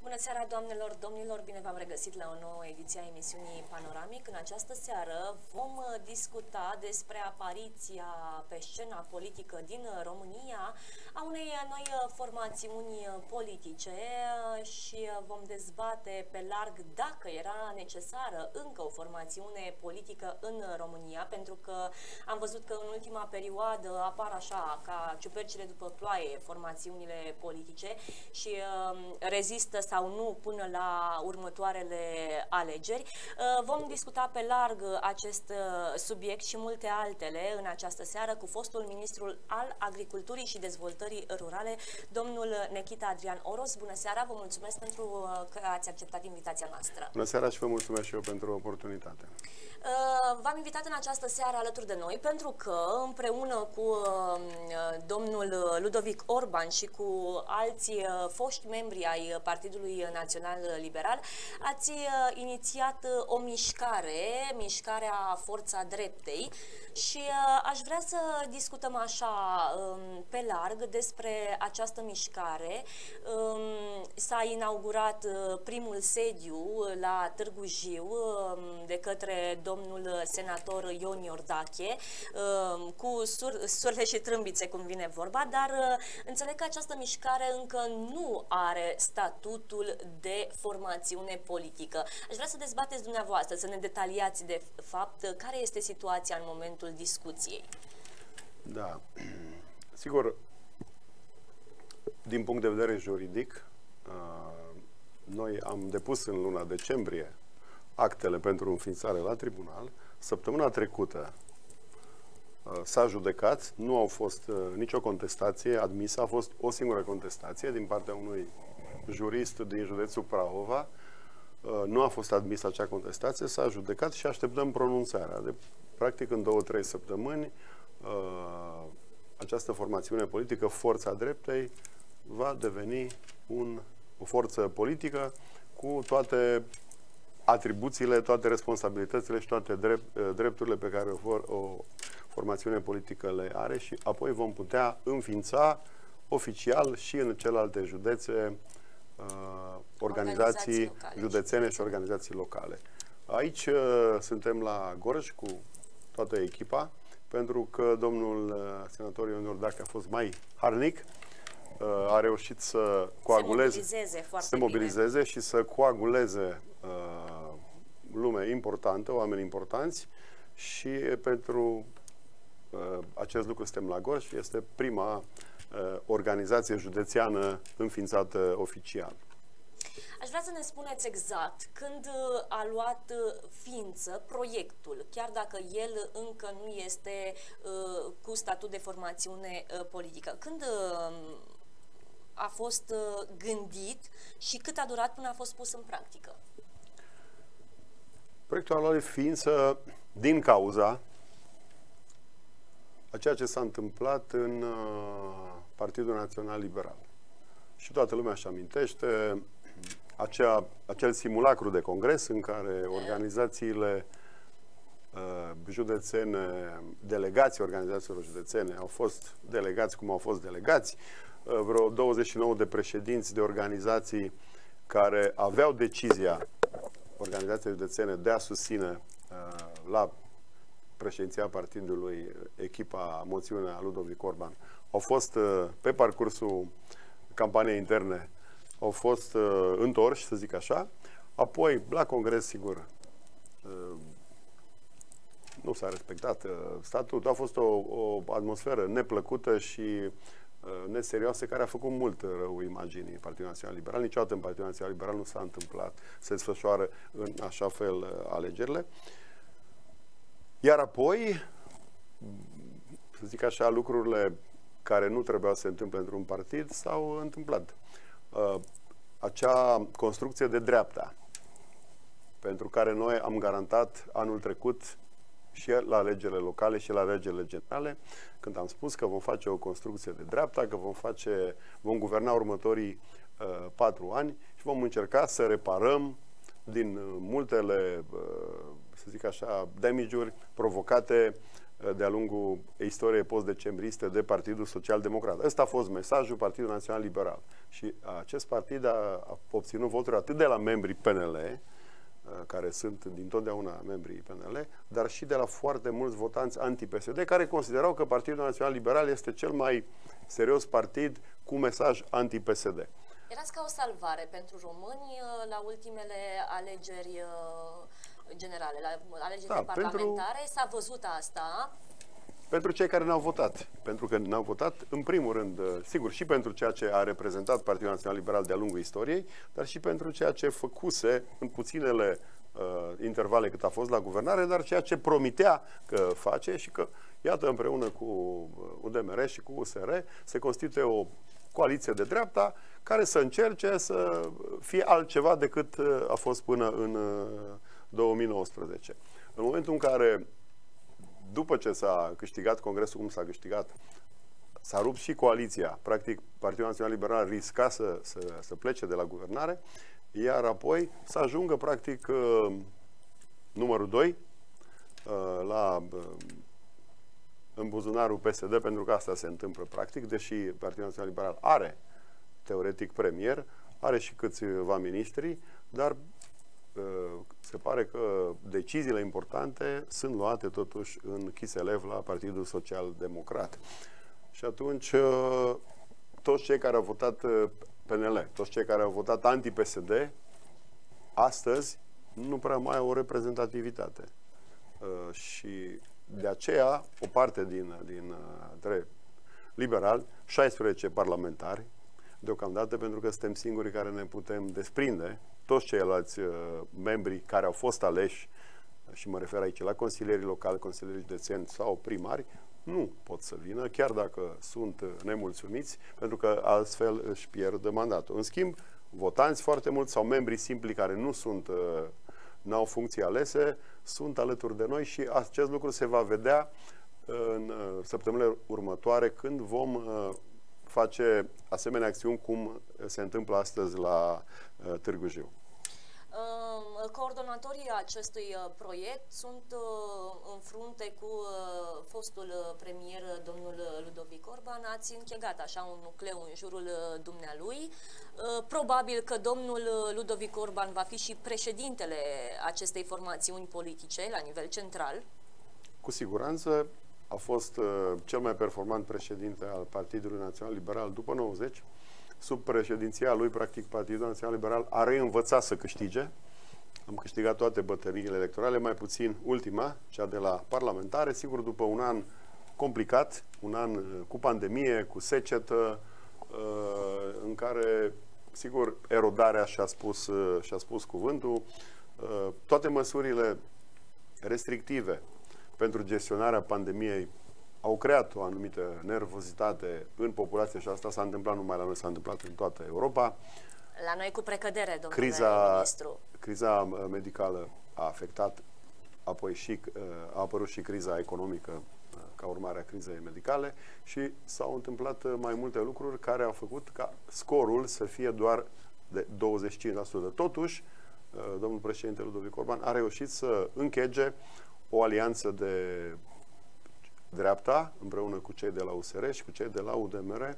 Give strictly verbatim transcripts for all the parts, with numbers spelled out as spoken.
Bună seara, doamnelor, domnilor! Bine v-am regăsit la o nouă ediție a emisiunii Panoramic. În această seară vom discuta despre apariția pe scena politică din România a unei noi formațiuni politice și vom dezbate pe larg dacă era necesară încă o formațiune politică în România, pentru că am văzut că în ultima perioadă apar așa, ca ciupercile după ploaie, formațiunile politice și rezistă sau nu până la următoarele alegeri. Vom discuta pe larg acest subiect și multe altele în această seară cu fostul ministru al Agriculturii și Dezvoltării Rurale, domnul Nechita Adrian Oros. Bună seara, vă mulțumesc pentru că ați acceptat invitația noastră. Bună seara și vă mulțumesc și eu pentru oportunitate. V-am invitat în această seară alături de noi pentru că împreună cu domnul Ludovic Orban și cu alți foști membri ai Partidului Național Liberal ați inițiat o mișcare, mișcarea Forța Dreptei, și aș vrea să discutăm așa pe larg despre această mișcare. S-a inaugurat primul sediu la Târgu Jiu de către domnul senator Ion Iordache, cu sur surle și trâmbițe, cum vine vorba, dar înțeleg că această mișcare încă nu are statutul de formațiune politică. Aș vrea să dezbateți dumneavoastră, să ne detaliați de fapt care este situația în momentul discuției. Da, sigur, din punct de vedere juridic, noi am depus în luna decembrie actele pentru înființare la tribunal. Săptămâna trecută s-a judecat, nu au fost nicio contestație admisă, a fost o singură contestație din partea unui jurist din județul Prahova. Nu a fost admisă acea contestație, s-a judecat și așteptăm pronunțarea. De, practic, în două, trei săptămâni, această formațiune politică, Forța Dreptei, va deveni un, o forță politică cu toate atribuțiile, toate responsabilitățile și toate drept, drepturile pe care o, o formațiune politică le are, și apoi vom putea înființa oficial și în celelalte județe uh, organizații, organizații județene și organizații locale. Aici uh, suntem la Gorj cu toată echipa, pentru că domnul uh, senator Ion Iordache a fost mai harnic, uh, a reușit să coaguleze, se mobilizeze, să mobilizeze bine. și să coaguleze uh, lume importantă, oameni importanți, și pentru uh, acest lucru suntem la Gorj. Este prima uh, organizație județeană înființată oficial. Aș vrea să ne spuneți exact când a luat ființă proiectul, chiar dacă el încă nu este uh, cu statut de formațiune uh, politică. Când uh, a fost uh, gândit și cât a durat până a fost pus în practică? Proiectul a luat ființă din cauza a ceea ce s-a întâmplat în uh, Partidul Național Liberal. Și toată lumea își amintește acea, acel simulacru de congres în care organizațiile uh, județene, delegații organizațiilor județene au fost delegați cum au fost delegați, uh, vreo douăzeci și nouă de președinți de organizații care aveau decizia, organizațiile județene, de a susține uh, la președinția partidului echipa, moțiunea Ludovic Orban, au fost uh, pe parcursul campaniei interne, au fost uh, întorși, să zic așa. Apoi, la congres, sigur, uh, nu s-a respectat uh, statutul. A fost o, o atmosferă neplăcută și uh, neserioasă, care a făcut mult rău imaginii Partidului Național Liberal. Niciodată în Partidul Național Liberal nu s-a întâmplat să desfășoară în așa fel uh, alegerile. Iar apoi, să zic așa, lucrurile care nu trebuiau să se întâmple într-un partid s-au întâmplat. Uh, acea construcție de dreapta, pentru care noi am garantat anul trecut și la alegerile locale și la alegerile generale, când am spus că vom face o construcție de dreapta, că vom face, vom guverna următorii uh, patru ani și vom încerca să reparăm din uh, multele, uh, să zic așa, damage-uri provocate de-a lungul istoriei post-decembriste de Partidul Social Democrat. Ăsta a fost mesajul Partidului Național Liberal. Și acest partid a, a obținut voturi atât de la membrii P N L, care sunt dintotdeauna membrii P N L, dar și de la foarte mulți votanți anti-P S D, care considerau că Partidul Național Liberal este cel mai serios partid cu mesaj anti-P S D. Erați ca o salvare pentru români la ultimele alegeri generale, la alegerile da, parlamentare. Pentru... S-a văzut asta. Pentru cei care n-au votat. Pentru că n-au votat, în primul rând, sigur, și pentru ceea ce a reprezentat Partidul Național Liberal de-a lungul istoriei, dar și pentru ceea ce făcuse în puținele uh, intervale cât a fost la guvernare, dar ceea ce promitea că face și că, iată, împreună cu U D M R și cu U S R, se constituie o coaliție de dreapta care să încerce să fie altceva decât a fost până în două mii nouăsprezece. În momentul în care, după ce s-a câștigat Congresul, cum s-a câștigat, s-a rupt și coaliția, practic Partidul Național Liberal risca să, să, să plece de la guvernare, iar apoi să ajungă, practic, numărul doi la, în buzunarul P S D, pentru că asta se întâmplă, practic, deși Partidul Național Liberal are, teoretic, premier, are și câțiva miniștri, dar se pare că deciziile importante sunt luate totuși în Chiselev la Partidul Social Democrat. Și atunci toți cei care au votat P N L, toți cei care au votat anti-P S D, astăzi nu prea mai au o reprezentativitate. Și de aceea o parte din, din între liberali, șaisprezece parlamentari, deocamdată, pentru că suntem singurii care ne putem desprinde. Toți ceilalți uh, membri care au fost aleși, și mă refer aici la consilierii locali, consilierii județeni sau primari, nu pot să vină, chiar dacă sunt nemulțumiți, pentru că altfel își pierd mandatul. În schimb, votanți foarte mulți sau membrii simpli care nu sunt, uh, n-au funcții alese, sunt alături de noi și acest lucru se va vedea în uh, săptămânile următoare, când vom uh, face asemenea acțiuni cum se întâmplă astăzi la uh, Târgu Jiu. Coordonatorii acestui proiect sunt în frunte cu fostul premier, domnul Ludovic Orban. Ați închegat așa un nucleu în jurul dumnealui. Probabil că domnul Ludovic Orban va fi și președintele acestei formațiuni politice la nivel central. Cu siguranță a fost cel mai performant președinte al Partidului Național Liberal după nouăzeci. Sub președinția lui, practic, Partidul Național Liberal a reînvățat să câștige. Am câștigat toate bătăliile electorale, mai puțin ultima, cea de la parlamentare, sigur, după un an complicat, un an cu pandemie, cu secetă, în care, sigur, erodarea și-a spus, și-a spus cuvântul. Toate măsurile restrictive pentru gestionarea pandemiei au creat o anumită nervozitate în populație și asta s-a întâmplat numai la noi, s-a întâmplat în toată Europa. La noi cu precădere, domnule criza, ministru. Criza medicală a afectat, apoi și, a apărut și criza economică ca urmare a crizei medicale și s-au întâmplat mai multe lucruri care au făcut ca scorul să fie doar de douăzeci și cinci la sută. Totuși, domnul președinte Ludovic Orban a reușit să închege o alianță de dreapta, împreună cu cei de la U S R și cu cei de la U D M R,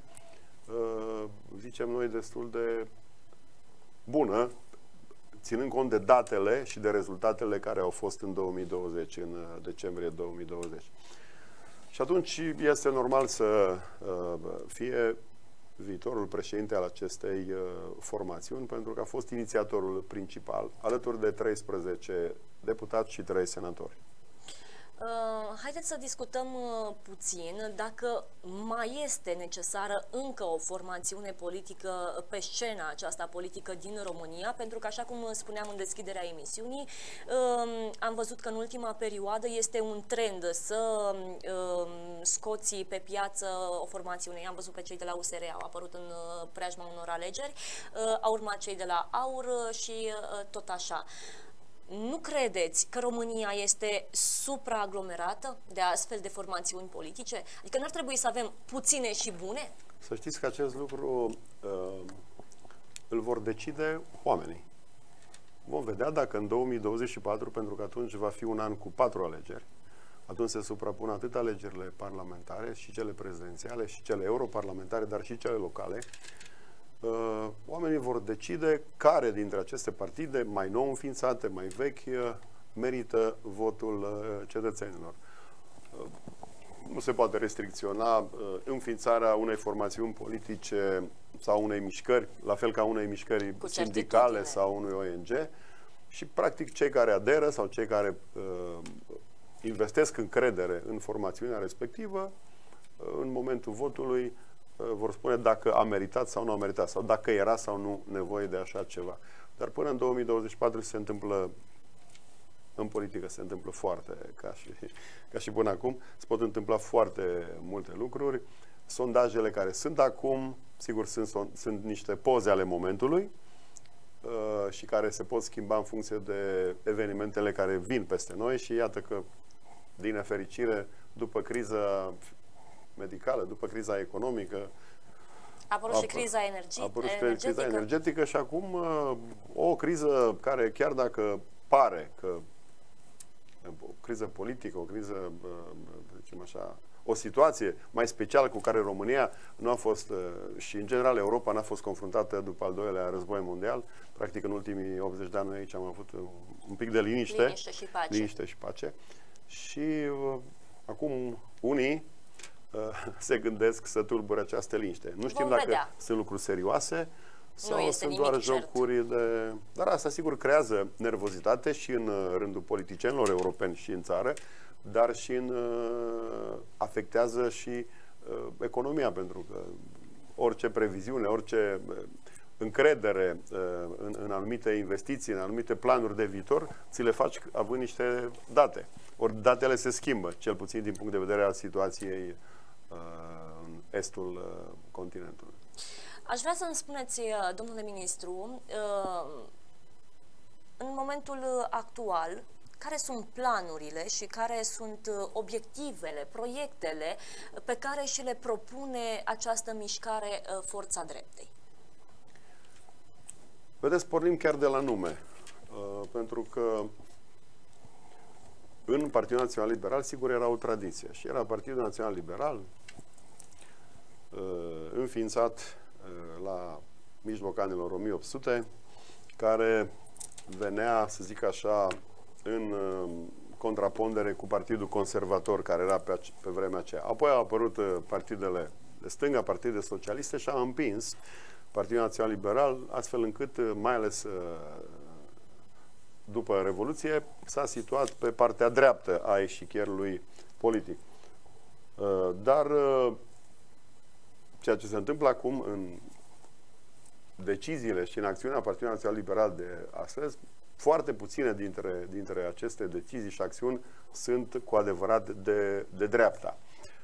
zicem noi, destul de bună, ținând cont de datele și de rezultatele care au fost în două mii douăzeci, în decembrie două mii douăzeci. Și atunci este normal să fie viitorul președinte al acestei formațiuni, pentru că a fost inițiatorul principal, alături de treisprezece deputați și trei senatori. Uh, haideți să discutăm uh, puțin dacă mai este necesară încă o formațiune politică pe scena aceasta politică din România, pentru că, așa cum spuneam în deschiderea emisiunii, uh, am văzut că în ultima perioadă este un trend să uh, scoți pe piață o formațiune. Am văzut pe cei de la U S R, au apărut în uh, preajma unor alegeri, uh, au urmat cei de la AUR și uh, tot așa. Nu credeți că România este supraaglomerată de astfel de formațiuni politice? Adică n-ar trebui să avem puține și bune? Să știți că acest lucru uh, îl vor decide oamenii. Vom vedea dacă în două mii douăzeci și patru, pentru că atunci va fi un an cu patru alegeri, atunci se suprapun atât alegerile parlamentare și cele prezidențiale și cele europarlamentare, dar și cele locale. Oamenii vor decide care dintre aceste partide, mai nou înființate, mai vechi, merită votul cetățenilor. Nu se poate restricționa înființarea unei formațiuni politice sau unei mișcări, la fel ca unei mișcări sindicale sau unui O N G. Și, practic, cei care aderă sau cei care uh, investesc încredere în formațiunea respectivă, uh, în momentul votului, uh, vor spune dacă a meritat sau nu a meritat, sau dacă era sau nu nevoie de așa ceva. Dar până în două mii douăzeci și patru se întâmplă, în politică se întâmplă foarte, ca și, ca și până acum, se pot întâmpla foarte multe lucruri. Sondajele care sunt acum, sigur, sunt, sunt niște poze ale momentului, și care se pot schimba în funcție de evenimentele care vin peste noi și iată că, din nefericire, după criza medicală, după criza economică, a apărut și criza energie, a apărut energetică. criza energetică și acum o criză care, chiar dacă pare că o criză politică, o criză, să zicem așa, o situație mai specială cu care România nu a fost, și în general Europa n-a fost confruntată după al doilea război mondial. Practic în ultimii optzeci de ani noi aici am avut un pic de liniște. Liniște și pace. Liniște și pace. Și uh, acum unii uh, se gândesc să tulbure această liniște. Nu știm Vom dacă vedea. sunt lucruri serioase sau sunt doar jocuri de... Dar asta sigur creează nervozitate și în rândul politicienilor europeni și în țară, dar și în, uh, afectează și uh, economia, pentru că orice previziune, orice uh, încredere uh, în, în anumite investiții, în anumite planuri de viitor, ți le faci având niște date. Ori datele se schimbă, cel puțin din punct de vedere al situației uh, în estul uh, continentului. Aș vrea să-mi spuneți, domnule ministru, uh, în momentul actual, care sunt planurile și care sunt obiectivele, proiectele pe care și le propune această mișcare Forța Dreptei? Vedeți, pornim chiar de la nume, pentru că în Partidul Național Liberal, sigur, era o tradiție și era Partidul Național Liberal înființat la mijlocul anilor o mie opt sute, care venea, să zic așa, în uh, contrapondere cu Partidul Conservator, care era pe, pe vremea aceea. Apoi au apărut uh, partidele de stânga, partidele socialiste și a împins Partidul Național Liberal, astfel încât, uh, mai ales uh, după Revoluție, s-a situat pe partea dreaptă a eșichierului politic. Uh, dar uh, ceea ce se întâmplă acum în deciziile și în acțiunea Partidului Național Liberal de astăzi, foarte puține dintre, dintre aceste decizii și acțiuni sunt cu adevărat de, de dreapta.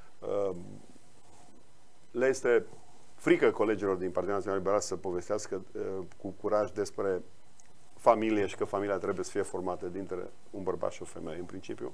Le este frică colegilor din Partidul Național Liberal să povestească cu curaj despre familie și că familia trebuie să fie formată dintre un bărbat și o femeie, în principiu.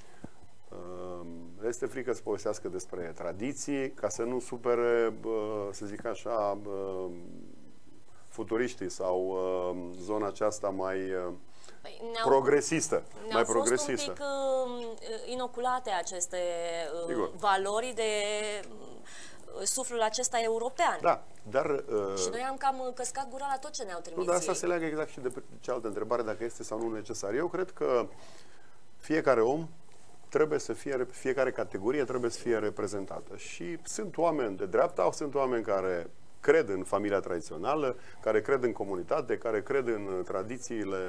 Le este frică să povestească despre tradiții, ca să nu supere, să zic așa, futuriștii sau uh, zona aceasta mai uh, păi progresistă. Ne-au fost progresistă. un pic uh, inoculate aceste uh, valori de uh, suflul acesta european. Da, dar... Uh, și noi am cam căscat gura la tot ce ne-au trimis. Nu, dar asta se leagă exact și de cealaltă întrebare, dacă este sau nu necesar. Eu cred că fiecare om trebuie să fie, fiecare categorie trebuie să fie reprezentată. Și sunt oameni de dreapta, sunt oameni care cred în familia tradițională, care cred în comunitate, care cred în tradițiile,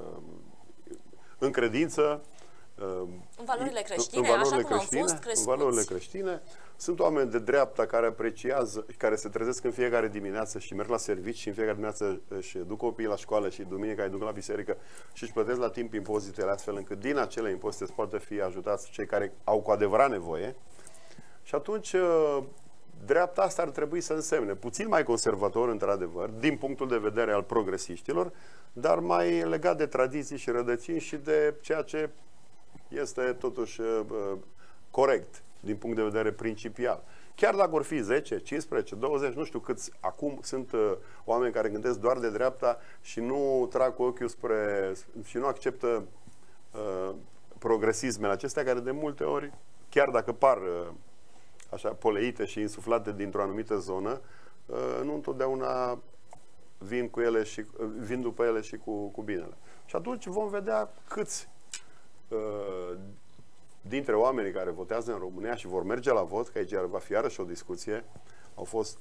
în credință, în valorile creștine, în valorile așa cum creștine, au fost crescuți. În valorile creștine. Sunt oameni de dreapta care apreciază, care se trezesc în fiecare dimineață și merg la servici și în fiecare dimineață își duc copiii la școală și duminica îi duc la biserică și își plătesc la timp impozitele, astfel încât din acele impozite să poată fi ajutați cei care au cu adevărat nevoie. Și atunci dreapta asta ar trebui să însemne puțin mai conservator, într-adevăr, din punctul de vedere al progresiștilor, dar mai legat de tradiții și rădăcini și de ceea ce este totuși uh, corect din punct de vedere principial. Chiar dacă vor fi zece, cincisprezece, douăzeci, nu știu câți, acum sunt uh, oameni care gândesc doar de dreapta și nu trag cu ochiul spre, și nu acceptă uh, progresismele acestea care de multe ori, chiar dacă par uh, așa poleite și insuflate dintr-o anumită zonă, uh, nu întotdeauna vin, cu ele și, uh, vin după ele și cu, cu binele. Și atunci vom vedea câți uh, dintre oamenii care votează în România și vor merge la vot, că aici va fi iarăși o discuție, au fost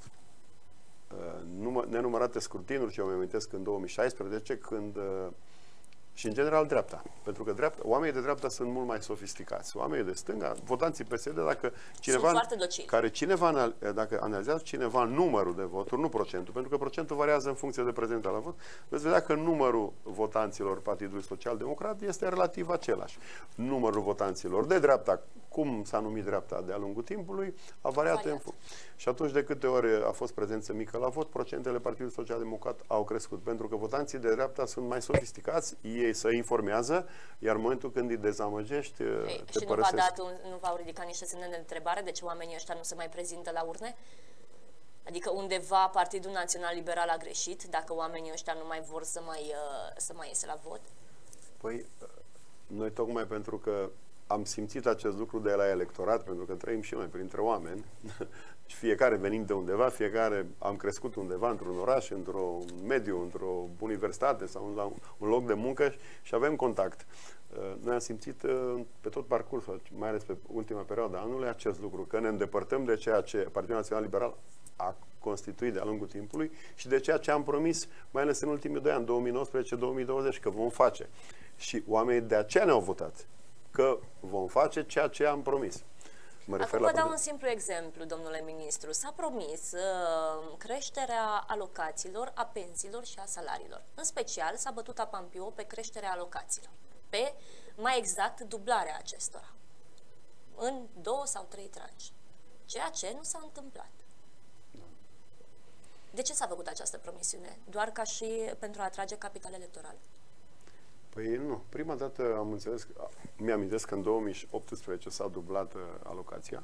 uh, nenumărate scrutinuri, și eu mi-am amintesc în două mii șaisprezece, când uh, și în general dreapta. Pentru că dreapta, oamenii de dreapta sunt mult mai sofisticați. Oamenii de stânga, votanții P S D, dacă cineva, care cineva, dacă analizează cineva numărul de voturi, nu procentul, pentru că procentul variază în funcție de prezența la vot, veți vedea că numărul votanților Partidului Social Democrat este relativ același. Numărul votanților de dreapta, cum s-a numit dreapta de-a lungul timpului, a variat. Variat. În funcție. Și atunci, de câte ori a fost prezență mică la vot, procentele Partidului Social Democrat au crescut. Pentru că votanții de dreapta sunt mai sofisticați, ei să informează, iar în momentul când îi dezamăgești, Ei, te și părăsesc. nu v-a dat un, nu v-au ridicat niște semne de întrebare de ce oamenii ăștia nu se mai prezintă la urne? Adică undeva Partidul Național Liberal a greșit, dacă oamenii ăștia nu mai vor să mai, să mai iese la vot? Păi, noi tocmai pentru că am simțit acest lucru de la electorat, pentru că trăim și noi printre oameni, și fiecare venim de undeva, fiecare am crescut undeva, într-un oraș, într-un mediu, într-o universitate sau la un loc de muncă și avem contact. Noi am simțit pe tot parcursul, mai ales pe ultima perioadă a anului, acest lucru, că ne îndepărtăm de ceea ce Partidul Național Liberal a constituit de-a lungul timpului și de ceea ce am promis, mai ales în ultimii doi ani, două mii nouăsprezece două mii douăzeci, că vom face. Și oamenii de aceea ne-au votat, că vom face ceea ce am promis. Mă Acum vă dau un simplu exemplu, domnule ministru. S-a promis uh, creșterea alocațiilor, a pensiilor și a salariilor. În special s-a bătut apa în piu pe creșterea alocațiilor. Pe, mai exact, dublarea acestora. În două sau trei tranșe. Ceea ce nu s-a întâmplat. De ce s-a făcut această promisiune? Doar ca și pentru a atrage capital electoral? Păi nu. Prima dată am înțeles, mi-amintesc că în două mii optsprezece s-a dublat uh, alocația.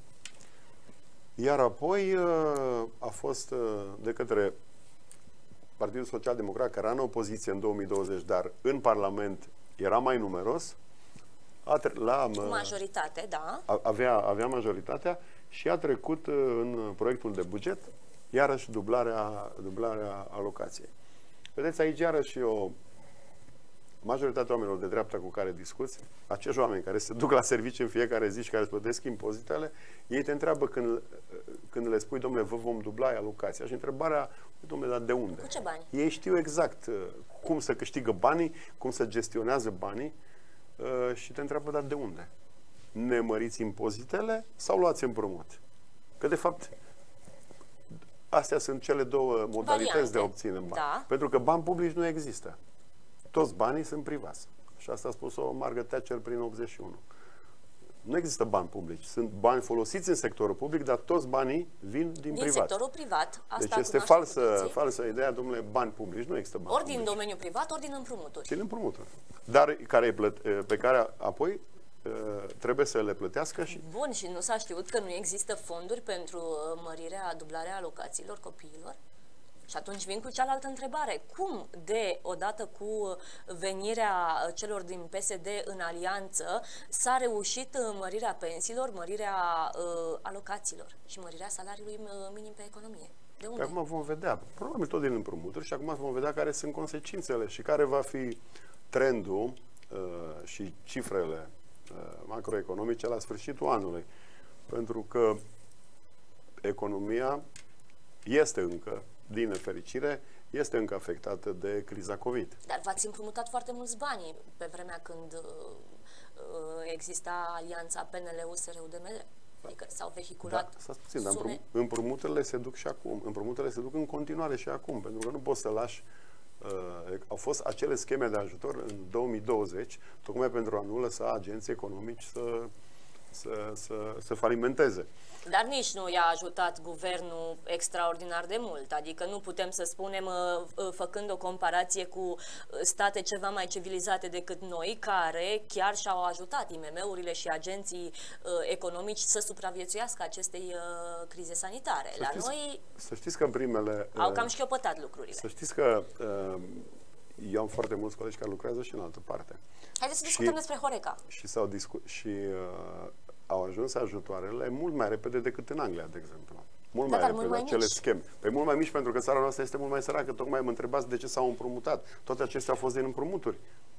Iar apoi uh, a fost uh, de către Partidul Social Democrat, care era în opoziție în două mii douăzeci, dar în Parlament era mai numeros. La, uh, majoritate, da. Avea, avea majoritatea și a trecut uh, în proiectul de buget iarăși dublarea, dublarea alocației. Vedeți, aici iarăși o majoritatea oamenilor de dreapta cu care discuți, acești oameni care se duc la serviciu în fiecare zi și care îți plătesc impozitele, ei te întreabă când, când le spui, domnule, vă vom dubla alocația. Și întrebarea, domnule, dar de unde? Cu ce bani? Ei știu exact cum să câștigă banii, cum să gestionează banii și te întreabă, dar de unde? Ne măriți impozitele sau luați împrumut? Că, de fapt, astea sunt cele două modalități Variante. de a obține bani. Da. Pentru că bani publici nu există. Toți banii sunt privați. Și asta a spus-o Margaret Thatcher prin optzeci și unu. Nu există bani publici. Sunt bani folosiți în sectorul public, dar toți banii vin din, din privat. Din sectorul privat. Asta deci este falsă, falsă ideea, domnule, bani publici. Nu există bani Ori publici. din domeniul privat, ori din împrumuturi. Din împrumuturi. Dar care plăt, pe care apoi trebuie să le plătească și... Bun, și nu s-a știut că nu există fonduri pentru mărirea, dublarea alocațiilor copiilor? Și atunci vin cu cealaltă întrebare. Cum, de odată cu venirea celor din P S D în alianță, s-a reușit mărirea pensiilor, mărirea uh, alocațiilor și mărirea salariului minim pe economie? De unde? Acum vom vedea. Probabil tot din împrumuturi și acum vom vedea care sunt consecințele și care va fi trendul uh, și cifrele uh, macroeconomice la sfârșitul anului. Pentru că economia este încă, din nefericire, este încă afectată de criza COVID. Dar v-ați împrumutat foarte mulți bani pe vremea când uh, exista alianța P N L U S R U D M R. Adică s-au vehiculat da, puțin, sume... Dar împrumuturile se duc și acum. Împrumuturile se duc în continuare și acum. Pentru că nu poți să lași... Uh, au fost acele scheme de ajutor în două mii douăzeci, tocmai pentru a nu lăsa agenții economici să... Să, să, să falimenteze. Dar nici nu i-a ajutat guvernul extraordinar de mult. Adică nu putem să spunem, făcând o comparație cu state ceva mai civilizate decât noi, care chiar și-au ajutat I M M-urile și agenții economici să supraviețuiască acestei crize sanitare. Să La știți, noi să știți că în primele... au cam șchiopătat lucrurile. Să știți că eu am foarte mulți colegi care lucrează și în altă parte. Haideți să discutăm și, despre Horeca. Și, s-au discu- și uh, au ajuns ajutoarele mult mai repede decât în Anglia, de exemplu. Mult da, mai repede, mult acele scheme. Păi mult mai mici, pentru că țara noastră este mult mai săracă. Tocmai mă întrebați de ce s-au împrumutat. Toate acestea au fost din împrumuturi.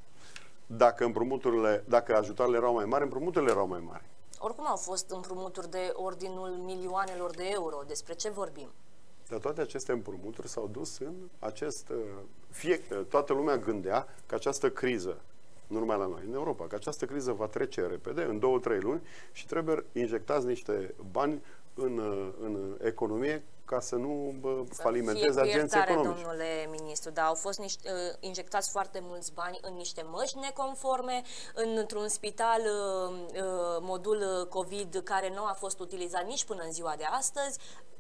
Dacă împrumuturile, dacă ajutoarele erau mai mari, împrumuturile erau mai mari. Oricum au fost împrumuturi de ordinul milioanelor de euro. Despre ce vorbim? Dar toate aceste împrumuturi s-au dus în acest... Fie, toată lumea gândea că această criză, nu numai la noi, în Europa, că această criză va trece repede, în două, trei luni, și trebuie injectați niște bani în, în economie ca să nu bă, falimenteze agenții economici. Domnule ministru, dar au fost niște, uh, injectați foarte mulți bani în niște măști neconforme, într-un spital uh, uh, modul COVID care nu a fost utilizat nici până în ziua de astăzi.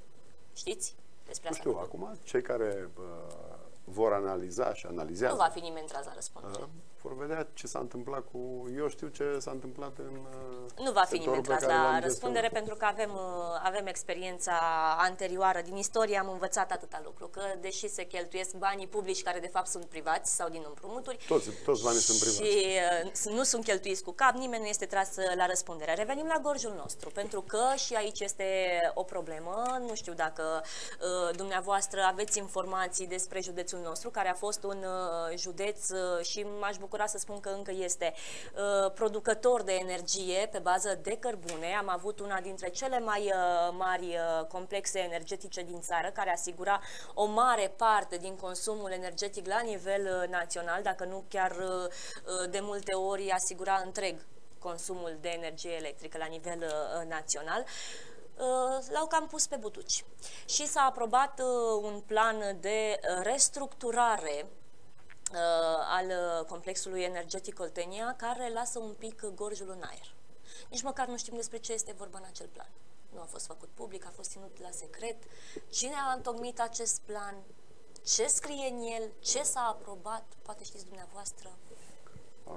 Știți despre asta? Nu știu, acum cei care uh, vor analiza și analizează... Nu va fi nimeni tras la răspundere. Uh, vor vedea ce s-a întâmplat cu... Eu știu ce s-a întâmplat în... Nu va fi nimeni tras la răspundere, pentru că avem, avem experiența anterioară din istorie, am învățat atâta lucru, că deși se cheltuiesc banii publici care de fapt sunt privați sau din împrumuturi, toți, toți banii sunt privați și nu sunt cheltuiți cu cap, nimeni nu este tras la răspundere. Revenim la gorjul nostru, pentru că și aici este o problemă. Nu știu dacă uh, dumneavoastră aveți informații despre județul nostru, care a fost un uh, județ uh, și m-aș bucura să spun că încă este uh, producător de energie pe bază de cărbune. Am avut una dintre cele mai uh, mari uh, complexe energetice din țară, care asigura o mare parte din consumul energetic la nivel uh, național, dacă nu chiar uh, de multe ori asigura întreg consumul de energie electrică la nivel uh, național. Uh, l-au cam pus pe butuci. Și s-a aprobat uh, un plan de restructurare Uh, al complexului energetic Oltenia, care lasă un pic gorjul în aer. Nici măcar nu știm despre ce este vorba în acel plan. Nu a fost făcut public, a fost ținut la secret. Cine a întocmit acest plan? Ce scrie în el? Ce s-a aprobat? Poate știți dumneavoastră. Uh,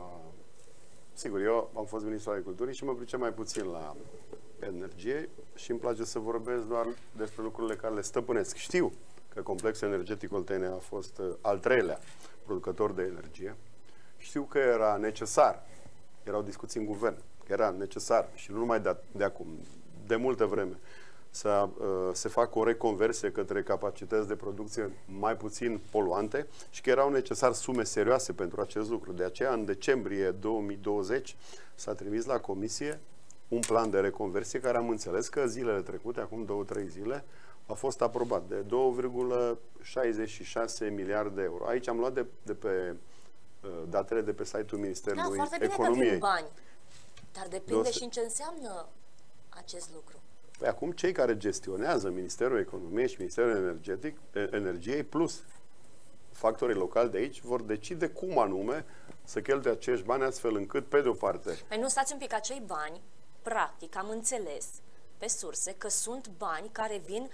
sigur, eu am fost ministru al agriculturii și mă pricep mai puțin la energie și îmi place să vorbesc doar despre lucrurile care le stăpânesc. Știu că complexul energetic Oltenia a fost uh, al treilea producător de energie. Știu că era necesar, erau discuții în guvern, că era necesar și nu numai de, de acum, de multă vreme, să uh, se facă o reconversie către capacități de producție mai puțin poluante și că erau necesar sume serioase pentru acest lucru. De aceea, în decembrie două mii douăzeci, s-a trimis la Comisie un plan de reconversie care am înțeles că zilele trecute, acum două, trei zile, a fost aprobat de două virgulă șaizeci și șase miliarde de euro. Aici am luat de, de pe uh, datele de pe site-ul Ministerului da, foarte Economiei. Bine că vin bani, dar depinde și în ce înseamnă acest lucru. Păi acum cei care gestionează Ministerul Economiei și Ministerul Energetic, Energiei plus factorii locali de aici vor decide cum anume să cheltuie acești bani astfel încât, pe de o parte... Păi nu, stați un pic, acei bani, practic, am înțeles pe surse că sunt bani care vin,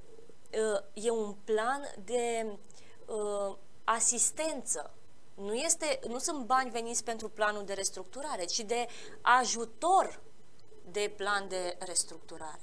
e un plan de uh, asistență. Nu, este, nu sunt bani veniți pentru planul de restructurare, ci de ajutor de plan de restructurare.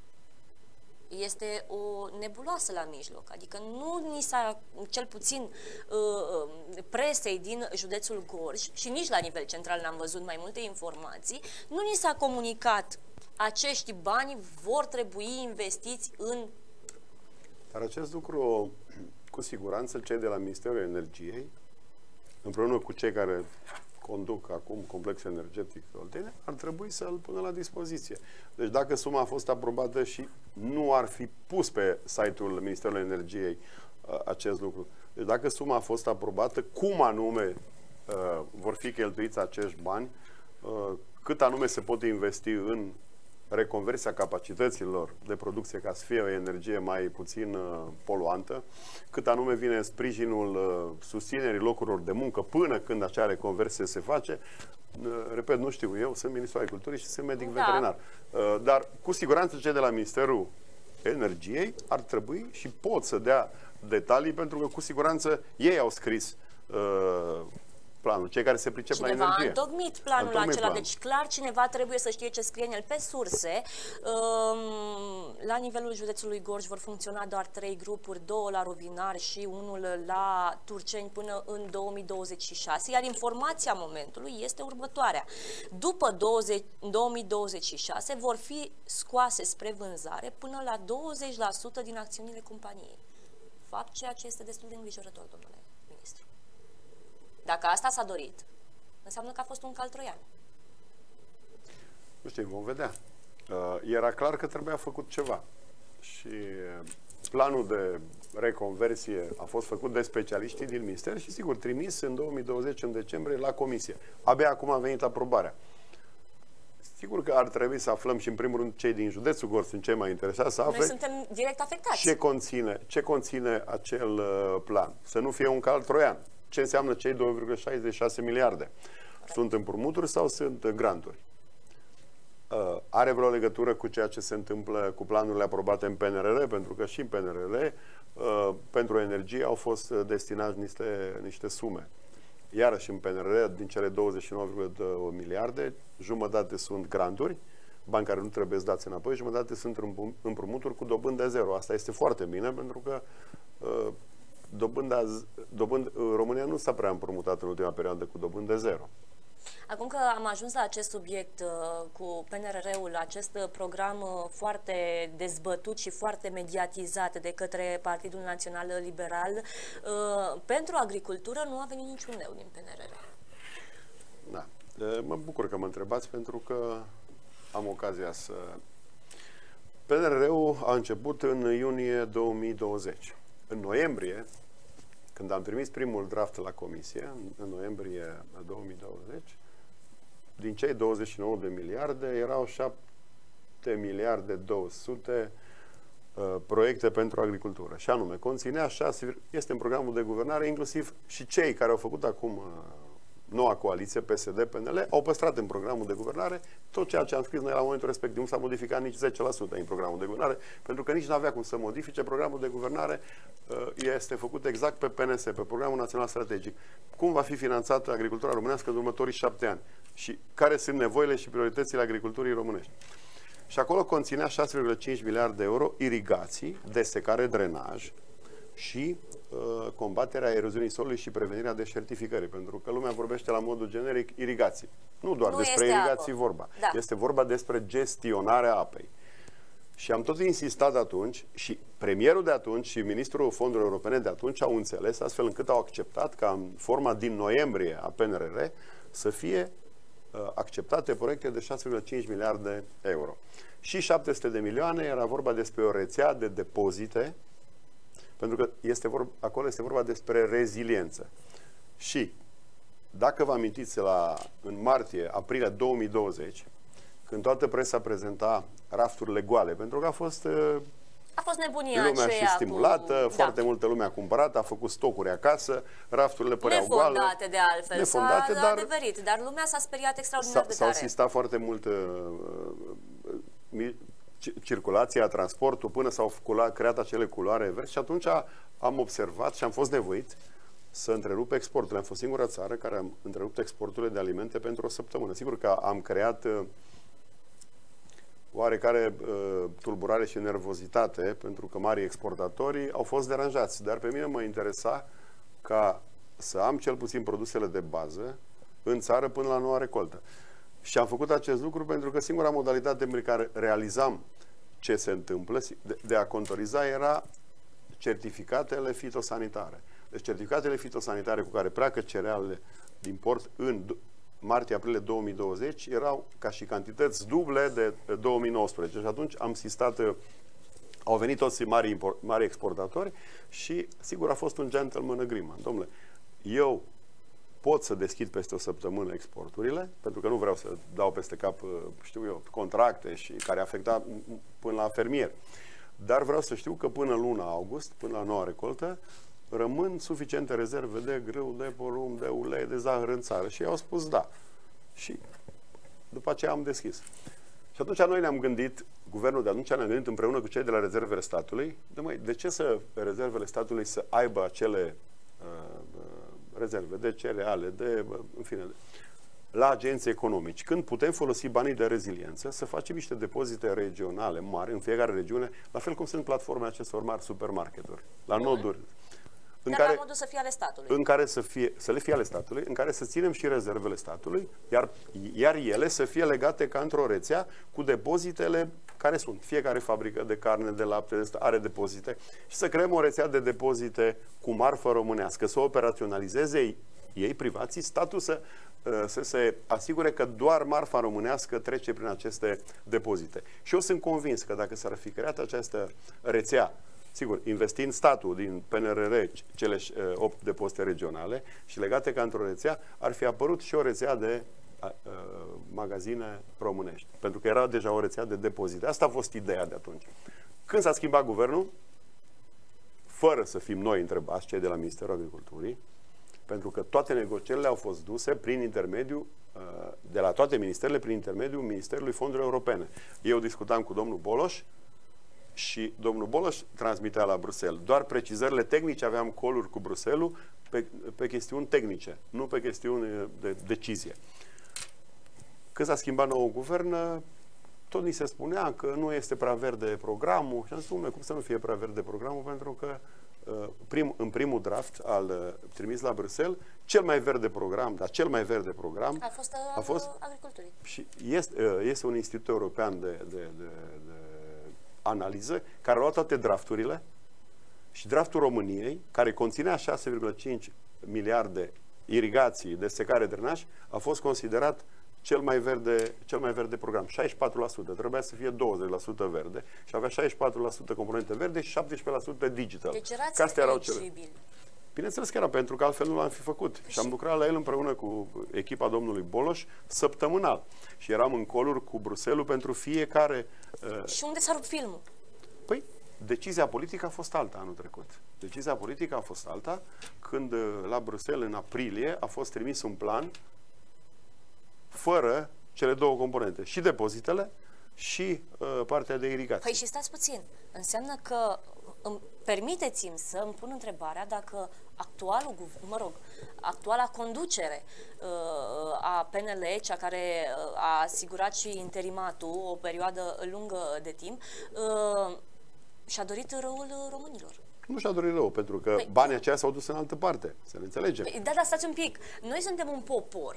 Este o nebuloasă la mijloc, adică nu ni s-a, cel puțin uh, presei din județul Gorj și nici la nivel central n-am văzut mai multe informații, nu ni s-a comunicat acești bani vor trebui investiți în... Dar acest lucru, cu siguranță, cei de la Ministerul Energiei, împreună cu cei care conduc acum complexul energetic Oltenia, ar trebui să-l pună la dispoziție. Deci dacă suma a fost aprobată și nu ar fi pus pe site-ul Ministerului Energiei uh, acest lucru. Deci dacă suma a fost aprobată, cum anume uh, vor fi cheltuiți acești bani, uh, cât anume se pot investi în reconversia capacităților de producție ca să fie o energie mai puțin uh, poluantă, cât anume vine sprijinul uh, susținerii locurilor de muncă până când acea reconversie se face. Uh, repet, nu știu eu, sunt ministrul agriculturii și sunt medic da. veterinar. Uh, dar cu siguranță cei de la Ministerul Energiei ar trebui și pot să dea detalii, pentru că cu siguranță ei au scris uh, planul, cei care se pricep la cineva energie. a întocmit planul întocmit acela, planul. deci clar cineva trebuie să știe ce scrie în el pe surse. La nivelul județului Gorj vor funcționa doar trei grupuri, două la Rovinari și unul la Turceni până în două mii douăzeci și șase, iar informația momentului este următoarea. După două mii douăzeci și șase vor fi scoase spre vânzare până la douăzeci la sută din acțiunile companiei. Fapt ceea ce este destul de îngrijorător, domnule ministru. Dacă asta s-a dorit, înseamnă că a fost un cal troian. Nu știu, vom vedea. Uh, era clar că trebuia făcut ceva. Și planul de reconversie a fost făcut de specialiștii din minister și, sigur, trimis în două mii douăzeci, în decembrie, la comisie. Abia acum a venit aprobarea. Sigur că ar trebui să aflăm și, în primul rând, cei din județul Gorj sunt cei mai interesați să afle. Noi suntem direct afectați. Ce conține, ce conține acel uh, plan? Să nu fie un cal troian. Ce înseamnă cei doi virgulă șaizeci și șase miliarde? Sunt împrumuturi sau sunt granturi? Uh, are vreo legătură cu ceea ce se întâmplă cu planurile aprobate în P N R R? Pentru că și în P N R R uh, pentru energie au fost destinați niște, niște sume. Iarăși în P N R R, din cele douăzeci și nouă virgulă doi miliarde, jumătate sunt granturi, bani care nu trebuie dați înapoi, jumătate sunt împrumuturi cu dobândă zero. Asta este foarte bine, pentru că uh, dobânda, dobând, România nu s-a prea împrumutat în ultima perioadă cu dobândă zero. Acum că am ajuns la acest subiect uh, cu P N R R-ul, acest program uh, foarte dezbătut și foarte mediatizat de către Partidul Național Liberal, uh, pentru agricultură nu a venit niciun leu din P N R R. Da. Mă bucur că mă întrebați, pentru că am ocazia să... P N R R-ul a început în iunie două mii douăzeci. În noiembrie, când am trimis primul draft la comisie, în noiembrie două mii douăzeci, din cei douăzeci și nouă de miliarde erau șapte miliarde două sute uh, proiecte pentru agricultură. Și anume, conținea șase, este în programul de guvernare, inclusiv și cei care au făcut acum uh, noua coaliție, P S D P N L, au păstrat în programul de guvernare tot ceea ce am scris noi la momentul respectiv. Nu s-a modificat nici zece la sută în programul de guvernare, pentru că nici nu avea cum să modifice. Programul de guvernare uh, este făcut exact pe P N S, pe Programul Național Strategic. Cum va fi finanțată agricultura românească în următorii șapte ani și care sunt nevoile și prioritățile agriculturii românești. Și acolo conținea șase virgulă cinci miliarde de euro irigații, desecare, drenaj și uh, combaterea eroziunii solului și prevenirea deșertificării. Pentru că lumea vorbește la modul generic irigații. Nu doar nu despre irigații apă. vorba. Da. Este vorba despre gestionarea apei. Și am tot insistat atunci și premierul de atunci și ministrul fondurilor europene de atunci au înțeles, astfel încât au acceptat ca în forma din noiembrie a P N R R să fie uh, acceptate proiecte de șase virgulă cinci miliarde euro. Și șapte sute de milioane era vorba despre o rețea de depozite, pentru că este vorba, acolo este vorba despre reziliență. Și dacă vă amintiți, la, în martie-aprilie două mii douăzeci, când toată presa prezenta rafturile goale, pentru că a fost, a fost nebunia lumea și stimulată, cu... foarte da. multă lume a cumpărat, a făcut stocuri acasă, rafturile păreau goale. Nefondate de altfel, nefondate, s-a dar, adeverit, dar lumea s-a speriat extraordinar de tare. S-a asistat foarte mult uh, circulația, transportul, până s-au creat acele culoare verzi și atunci am observat și am fost nevoit să întrerup exporturile. Am fost singura țară care am întrerupt exporturile de alimente pentru o săptămână. Sigur că am creat uh, oarecare uh, tulburare și nervozitate, pentru că mari exportatori au fost deranjați. Dar pe mine mă interesa ca să am cel puțin produsele de bază în țară până la noua recoltă. Și am făcut acest lucru pentru că singura modalitate prin care realizam ce se întâmplă, de, de a contoriza, era certificatele fitosanitare. Deci certificatele fitosanitare cu care pleacă cerealele din port în martie-aprilie două mii douăzeci erau ca și cantități duble de două mii nouăsprezece. Și atunci am insistat, au venit toți mari, mari exportatori și sigur a fost un gentleman agreement. Dom'le, eu pot să deschid peste o săptămână exporturile, pentru că nu vreau să dau peste cap, știu eu, contracte și care afecta până la fermier. Dar vreau să știu că până luna august, până la noua recoltă, rămân suficiente rezerve de grâu, de porumb, de ulei, de zahăr în țară. Și au spus da. Și după aceea am deschis. Și atunci noi ne-am gândit, guvernul de atunci ne-am gândit împreună cu cei de la rezervele statului, de, măi, de ce să rezervele statului să aibă acele uh, rezerve de cereale, de, în fine, la agenții economici, când putem folosi banii de reziliență, să facem niște depozite regionale mari în fiecare regiune, la fel cum sunt platformele acestor mari supermarketuri, la Bun. noduri. În Dar care, la modul să fie ale statului. În care să, fie, să le fie ale statului, în care să ținem și rezervele statului, iar, iar ele să fie legate ca într-o rețea cu depozitele care sunt. Fiecare fabrică de carne, de lapte, are depozite și să creăm o rețea de depozite cu marfă românească, să operaționalizeze ei, privații, statul să, să se asigure că doar marfa românească trece prin aceste depozite. Și eu sunt convins că dacă s-ar fi creat această rețea, sigur, investind statul din P N R R cele opt depozite regionale și legate ca într-o rețea, ar fi apărut și o rețea de uh, magazine românești. Pentru că era deja o rețea de depozite. Asta a fost ideea de atunci. Când s-a schimbat guvernul, fără să fim noi întrebați, cei de la Ministerul Agriculturii, pentru că toate negocierile au fost duse prin intermediul, uh, de la toate ministerele, prin intermediul Ministerului Fondurilor Europene. Eu discutam cu domnul Boloș, și domnul Boloș transmitea la Bruxelles. Doar precizările tehnice, aveam coluri cu Bruxelles pe, pe chestiuni tehnice, nu pe chestiuni de decizie. Când s-a schimbat nou guvern, tot ni se spunea că nu este prea verde programul. Și am zis, cum să nu fie prea verde programul? Pentru că prim, în primul draft al trimis la Bruxelles, cel mai verde program, dar cel mai verde program a fost, a fost agriculturii. Și este, este un institut european de, de, de, de analiză, care a luat toate drafturile și draftul României, care conținea șase virgulă cinci miliarde irigații de secare drenaj, a fost considerat cel mai verde, cel mai verde program. șaizeci și patru la sută. Trebuia să fie douăzeci la sută verde și avea șaizeci și patru la sută componente verde și șaptesprezece la sută digital. Deci erați eligibil. Bineînțeles că era, pentru că altfel nu l-am fi făcut. Și am lucrat la el împreună cu echipa domnului Boloș săptămânal. Și eram în coluri cu Bruxelles pentru fiecare... Uh... Și unde s-a rupt filmul? Păi, decizia politică a fost alta anul trecut. Decizia politică a fost alta când la Bruxelles, în aprilie, a fost trimis un plan fără cele două componente. Și depozitele și uh, partea de irigație. Păi și stați puțin. Înseamnă că... Permiteți-mi să îmi pun întrebarea dacă actualul, mă rog, actuala conducere uh, a P N L, cea care a asigurat și interimatul o perioadă lungă de timp, uh, și-a dorit răul românilor. Nu și-a dorit rău, pentru că păi, banii aceia s-au dus în altă parte, să ne înțelegem. Păi, da, dar stați un pic. Noi suntem un popor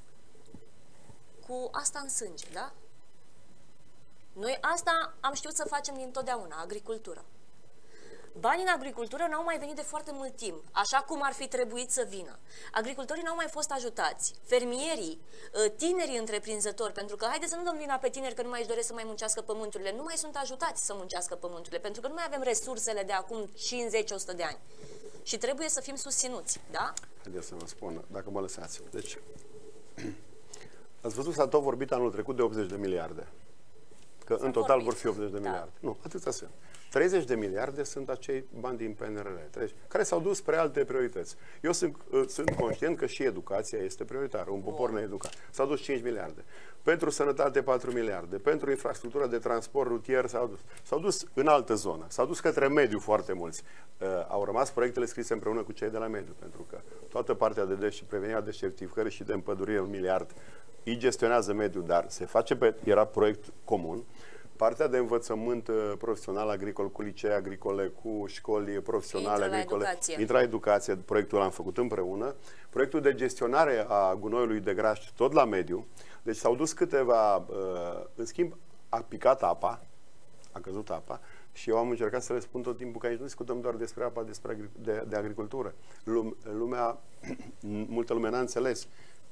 cu asta în sânge, da? Noi asta am știut să facem dintotdeauna, agricultură. Banii în agricultură n-au mai venit de foarte mult timp, așa cum ar fi trebuit să vină. Agricultorii n-au mai fost ajutați. Fermierii, tinerii întreprinzători, pentru că haideți să nu dăm vina pe tineri că nu mai își doresc să mai muncească pământurile, nu mai sunt ajutați să muncească pământurile, pentru că nu mai avem resursele de acum cincizeci o sută de ani. Și trebuie să fim susținuți, da? Haideți să vă spun, dacă mă lăsați. Deci, ați văzut, s-a tot vorbit anul trecut de optzeci de miliarde. Că în total vorbit. vor fi optzeci de da. miliarde. Nu, atâția sunt. treizeci de miliarde sunt acei bani din P N R R, care s-au dus spre alte priorități. Eu sunt, sunt conștient că și educația este prioritară, un popor needucat. S-au dus cinci miliarde. Pentru sănătate patru miliarde. Pentru infrastructura de transport rutier s-au dus. S-au dus în altă zonă. S-au dus către mediu foarte mulți. Uh, au rămas proiectele scrise împreună cu cei de la mediu, pentru că toată partea de deș și prevenirea deșertificării și de împădurire, un miliard, îi gestionează mediul, dar se face pe, era proiect comun. Partea de învățământ profesional agricol, cu licee agricole, cu școli profesionale intră agricole, la educație. intră la educație, proiectul l-am făcut împreună. Proiectul de gestionare a gunoiului de graș, tot la mediu. Deci s-au dus câteva, în schimb, a picat apa, a căzut apa și eu am încercat să le spun tot timpul că aici nu discutăm doar despre apa, despre de, de agricultură. Lumea, multă lume n-a înțeles.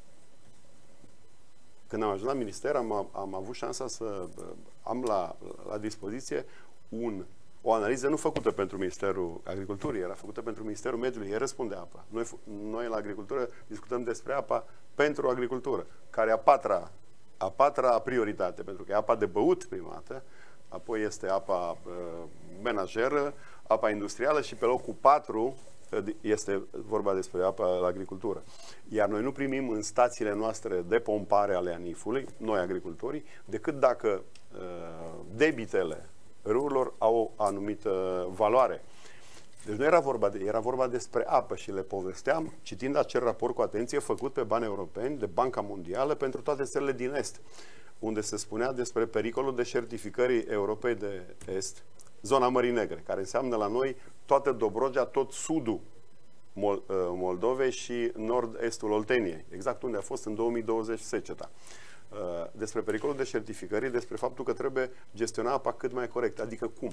Când am ajuns la minister, am, am avut șansa să am la, la dispoziție un, o analiză nu făcută pentru Ministerul Agriculturii, era făcută pentru Ministerul Mediului, el răspunde apa. Noi, noi la agricultură discutăm despre apa pentru agricultură, care e a patra, a patra prioritate, pentru că e apa de băut prima dată, apoi este apa uh, menajeră, apa industrială și pe locul patru este vorba despre apa la agricultură. Iar noi nu primim în stațiile noastre de pompare ale ANIF-ului, noi agricultorii, decât dacă uh, debitele râurilor au o anumită valoare. Deci nu era vorba de, era vorba despre apă și le povesteam, citind acel raport cu atenție făcut pe bani europeni de Banca Mondială pentru toate țările din Est, unde se spunea despre pericolul deșertificării Europei de Est, zona Mării Negre, care înseamnă la noi toată Dobrogea, tot sudul Mol Moldovei și nord-estul Olteniei, exact unde a fost în două mii douăzeci seceta. Despre pericolul deșertificării, despre faptul că trebuie gestiona apa cât mai corect. Adică cum?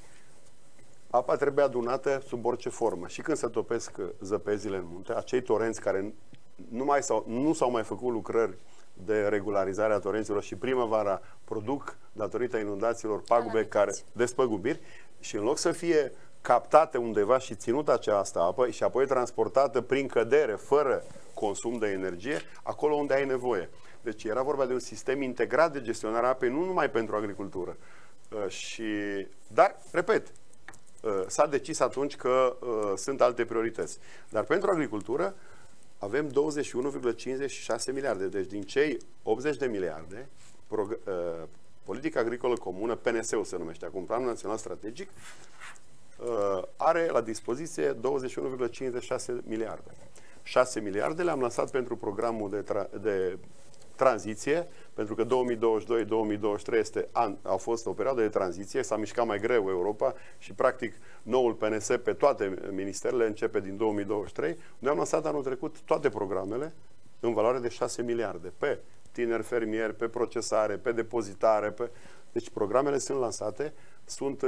Apa trebuie adunată sub orice formă. Și când se topesc zăpezile în munte, acei torenți care nu, mai s-au, nu s-au mai făcut lucrări de regularizare a torenților și primăvara produc, datorită inundațiilor, pagube care despăgubiri, și în loc să fie captate undeva și ținută această apă și apoi transportată prin cădere, fără consum de energie, acolo unde ai nevoie. Deci era vorba de un sistem integrat de gestionare a apei, nu numai pentru agricultură. Uh, și, dar, repet, uh, s-a decis atunci că uh, sunt alte priorități. Dar pentru agricultură avem douăzeci și unu virgulă cincizeci și șase miliarde. Deci din cei optzeci de miliarde, uh, Politica Agricolă Comună, P N S-ul se numește acum, Planul Național Strategic, uh, are la dispoziție douăzeci și unu virgulă cincizeci și șase miliarde. șase miliarde le-am lăsat pentru programul de, tra- de tranziție, pentru că două mii douăzeci și doi două mii douăzeci și trei este an, a fost o perioadă de tranziție, s-a mișcat mai greu Europa și practic noul P N S pe toate ministerele începe din două mii douăzeci și trei, unde am lăsat anul trecut toate programele în valoare de șase miliarde pe tineri fermieri, pe procesare, pe depozitare, pe... Deci programele sunt lansate, sunt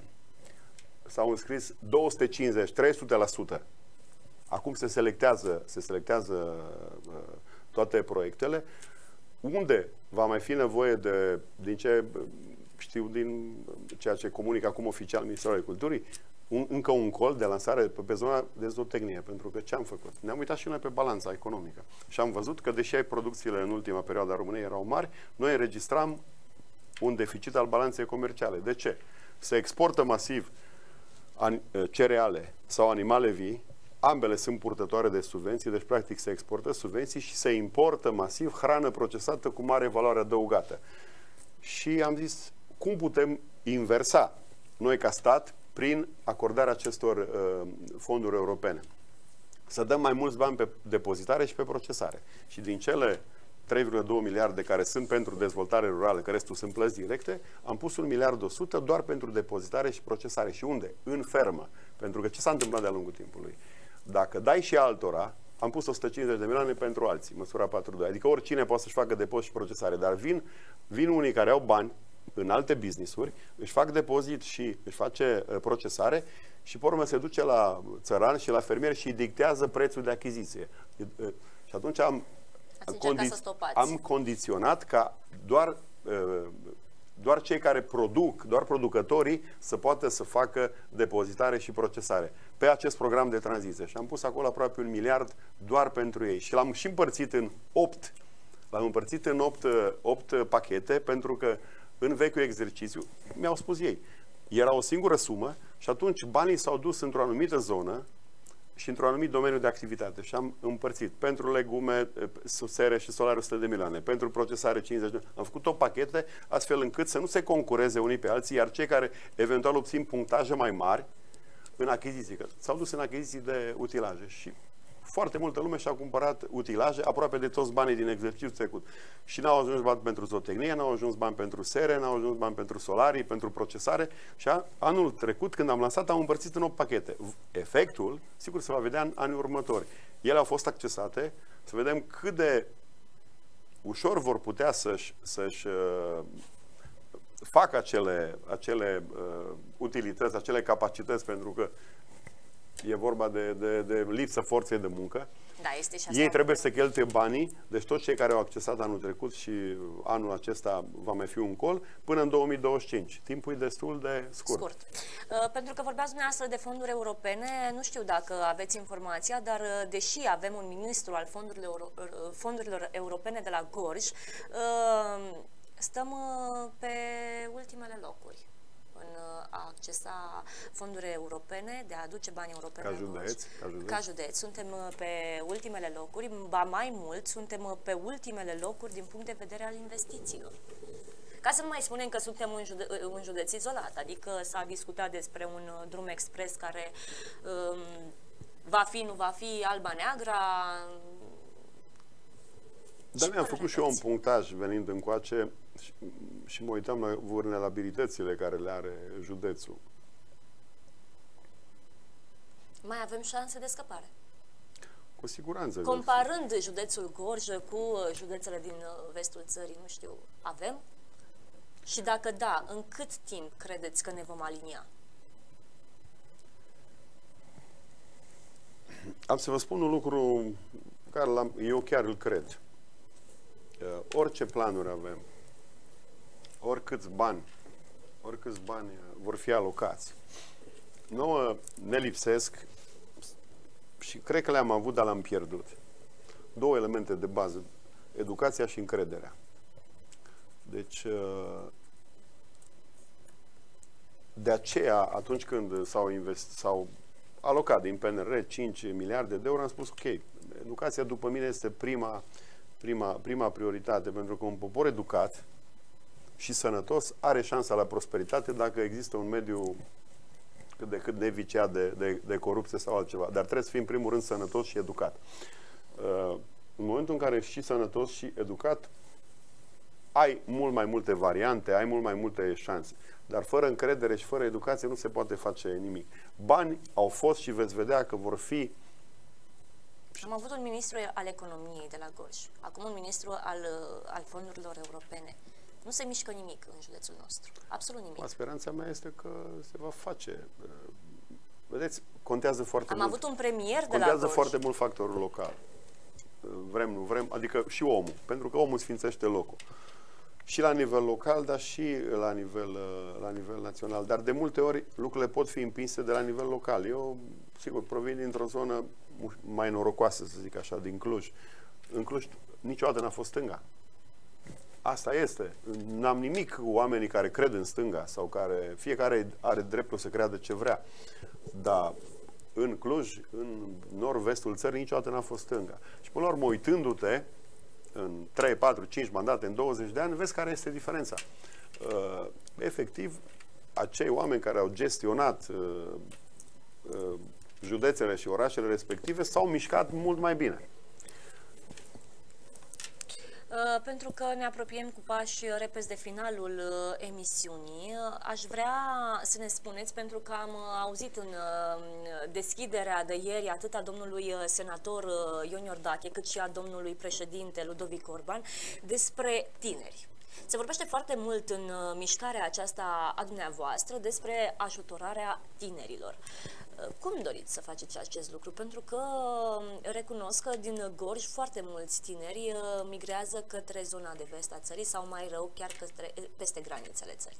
s-au înscris două sute cincizeci, trei sute la sută. Acum se selectează, se selectează uh, toate proiectele. Unde va mai fi nevoie de, din ce știu, din ceea ce comunică acum oficial Ministerul Agriculturii, un, încă un col de lansare pe, pe zona de zootehnie. Pentru că ce am făcut? Ne-am uitat și noi pe balanța economică. Și am văzut că, deși producțiile în ultima perioadă a României erau mari, noi înregistram un deficit al balanței comerciale. De ce? Se exportă masiv cereale sau animale vii, ambele sunt purtătoare de subvenții, deci practic se exportă subvenții și se importă masiv hrană procesată cu mare valoare adăugată. Și am zis, cum putem inversa noi ca stat prin acordarea acestor uh, fonduri europene? Să dăm mai mulți bani pe depozitare și pe procesare. Și din cele trei virgulă doi miliarde care sunt pentru dezvoltare rurală, că restul sunt plăți directe, am pus un miliard o sută doar pentru depozitare și procesare. Și unde? În fermă. Pentru că ce s-a întâmplat de-a lungul timpului? Dacă dai și altora, am pus o sută cincizeci de milioane pentru alții, măsura patru doi. Adică oricine poate să-și facă depozit și procesare. Dar vin, vin unii care au bani în alte business-uri, își fac depozit și își face uh, procesare și pe urmă se duce la țăran și la fermier și îi dictează prețul de achiziție. Uh, uh, și atunci am, condi am condiționat ca doar... Uh, doar cei care produc, doar producătorii, să poată să facă depozitare și procesare pe acest program de tranziție. Și am pus acolo aproape un miliard doar pentru ei. Și l-am și împărțit în opt. L-am împărțit în opt, opt pachete, pentru că în vechiul exercițiu, mi-au spus ei, era o singură sumă și atunci banii s-au dus într-o anumită zonă și într-un anumit domeniu de activitate. Și am împărțit pentru legume, sere și solare o sută de milioane, pentru procesare cincizeci de milioane. Am făcut o pachete astfel încât să nu se concureze unii pe alții, iar cei care eventual obțin punctaje mai mari în achiziții, că s-au dus în achiziții de utilaje și foarte multă lume și-a cumpărat utilaje, aproape de toți banii din exercițiul trecut. Și n-au ajuns bani pentru zootehnie, n-au ajuns bani pentru sere, n-au ajuns bani pentru solarii, pentru procesare. Și a, anul trecut, când am lansat, am împărțit în opt pachete. Efectul, sigur, se va vedea în anii următori. Ele au fost accesate, să vedem cât de ușor vor putea să-și să-și uh, facă acele, acele uh, utilități, acele capacități, pentru că e vorba de, de, de lipsă forței de muncă. Da, este și asta. Ei trebuie să cheltuie banii, deci toți cei care au accesat anul trecut și anul acesta va mai fi un col, până în două mii douăzeci și cinci. Timpul e destul de scurt. scurt. Uh, pentru că vorbeați dumneavoastră de fonduri europene, nu știu dacă aveți informația, dar uh, deși avem un ministru al fondurilor, uh, fondurilor europene de la Gorj, uh, stăm uh, pe ultimele locuri în a accesa fonduri europene, de a aduce bani europeni ca județ, ca județ. Ca județ. Suntem pe ultimele locuri, ba mai mult, suntem pe ultimele locuri din punct de vedere al investițiilor. Ca să nu mai spunem că suntem un, jude un județ izolat, adică s-a discutat despre un drum expres care um, va fi, nu va fi, Alba-Neagra. Dar mi-am făcut și eu un punctaj venind încoace și, și mă uitam la vulnerabilitățile care le are județul. Mai avem șanse de scăpare. Cu siguranță. Comparând județul Gorj cu județele din vestul țării, nu știu, avem? Și dacă da, în cât timp credeți că ne vom alinia? Am să vă spun un lucru care eu chiar îl cred. Orice planuri avem, oricâți bani, oricâți bani vor fi alocați, nouă ne lipsesc și cred că le-am avut, dar le-am pierdut. Două elemente de bază, educația și încrederea. Deci, de aceea, atunci când s-au investit, s-au alocat din P N R R cinci miliarde de euro, am spus, ok, educația după mine este prima, prima, prima prioritate, pentru că un popor educat și sănătos are șansa la prosperitate dacă există un mediu cât de cât neviciat de, de, de corupție sau altceva. Dar trebuie să fii în primul rând sănătos și educat. Uh, în momentul în care ești și sănătos și educat, ai mult mai multe variante, ai mult mai multe șanse. Dar fără încredere și fără educație nu se poate face nimic. Bani au fost și veți vedea că vor fi. Am avut un ministru al economiei de la Gorj, acum un ministru al, al fondurilor europene. Nu se mișcă nimic în județul nostru. Absolut nimic. Speranța mea este că se va face. Vedeți, contează foarte Am mult. Am avut un premier de contează la Gorj. foarte mult factorul local. Vrem, nu vrem, adică și omul. Pentru că omul sfințește locul. Și la nivel local, dar și la nivel, la nivel național. Dar de multe ori lucrurile pot fi împinse de la nivel local. Eu, sigur, provin dintr-o zonă mai norocoasă, să zic așa, din Cluj. În Cluj niciodată n-a fost stânga. Asta este. N-am nimic cu oamenii care cred în stânga sau care fiecare are dreptul să creadă ce vrea. Dar în Cluj, în nord-vestul țării, niciodată n-a fost stânga. Și până la urmă, uitându-te în trei, patru, cinci mandate, în douăzeci de ani, vezi care este diferența. Uh, efectiv, acei oameni care au gestionat uh, uh, județele și orașele respective s-au mișcat mult mai bine. Uh, pentru că ne apropiem cu pași repezi de finalul uh, emisiunii, uh, aș vrea să ne spuneți, pentru că am uh, auzit în uh, deschiderea de ieri atât a domnului uh, senator uh, Ion Iordache, cât și a domnului președinte Ludovic Orban, despre tineri. Se vorbește foarte mult în uh, mișcarea aceasta a dumneavoastră despre ajutorarea tinerilor. Cum doriți să faceți acest lucru? Pentru că recunosc că din Gorj foarte mulți tineri migrează către zona de vest a țării sau mai rău chiar către, peste granițele țării.